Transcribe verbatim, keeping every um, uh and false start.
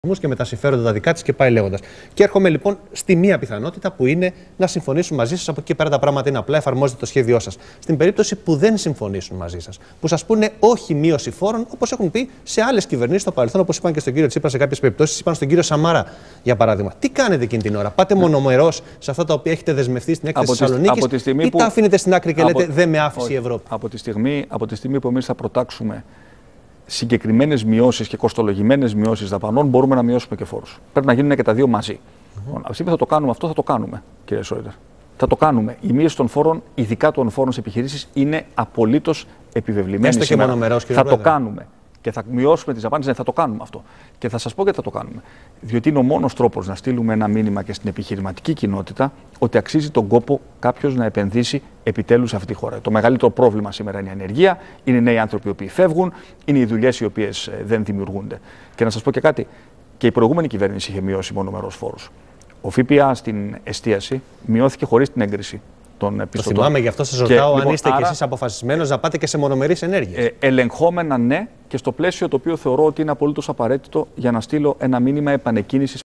και με τα συμφέροντα τα δικά τη και πάει λέγοντας. Και έρχομαι λοιπόν στη μία πιθανότητα που είναι να συμφωνήσουν μαζί σας. Από εκεί πέρα τα πράγματα είναι απλά, εφαρμόζετε το σχέδιό σας. Στην περίπτωση που δεν συμφωνήσουν μαζί σας, που σας πούνε όχι μείωση φόρων, όπως έχουν πει σε άλλες κυβερνήσεις στο παρελθόν, όπως είπαν και στον κύριο Τσίπρα σε κάποιες περιπτώσεις, είπαν στον κύριο Σαμάρα για παράδειγμα. Τι κάνετε εκείνη την ώρα, πάτε μονομερός σε αυτά τα οποία έχετε δεσμευτεί στην έκθεση Θεσσαλονίκης, ή που... τα αφήνετε στην άκρη και από... λέτε δεν με άφησε η Ευρώπη? Από τη στιγμή, από τη στιγμή που εμείς θα προτάξουμε συγκεκριμένες μειώσεις και κοστολογημένες μειώσεις δαπανών, μπορούμε να μειώσουμε και φόρους. Πρέπει να γίνουν και τα δύο μαζί. Mm-hmm. Από τη στιγμή θα το κάνουμε αυτό, θα το κάνουμε, κύριε Σόιτερ. Θα το κάνουμε. Η μείωση των φόρων, ειδικά των φόρων σε επιχειρήσεις, είναι απολύτως επιβεβλημένη. Έστω και μονομερός, κύριε Θα Πρόεδρε. το κάνουμε. Και θα μειώσουμε τις δαπάνες, ναι, θα το κάνουμε αυτό. Και θα σας πω γιατί θα το κάνουμε. Διότι είναι ο μόνος τρόπος να στείλουμε ένα μήνυμα και στην επιχειρηματική κοινότητα ότι αξίζει τον κόπο κάποιος να επενδύσει επιτέλους σε αυτή τη χώρα. Το μεγαλύτερο πρόβλημα σήμερα είναι η ανεργία, είναι οι νέοι άνθρωποι οι οποίοι φεύγουν, είναι οι δουλειές οι οποίες δεν δημιουργούνται. Και να σας πω και κάτι, και η προηγούμενη κυβέρνηση είχε μειώσει μονομερός φόρους. Ο ΦΠΑ στην εστίαση μειώθηκε χωρίς την έγκριση. Το θυμάμαι, γι' αυτό σας ρωτάω, αν λοιπόν, είστε άρα, κι εσείς αποφασισμένος να πάτε και σε μονομερείς ενέργειες. Ε, ελεγχόμενα ναι, και στο πλαίσιο το οποίο θεωρώ ότι είναι απολύτως απαραίτητο για να στείλω ένα μήνυμα επανεκκίνησης.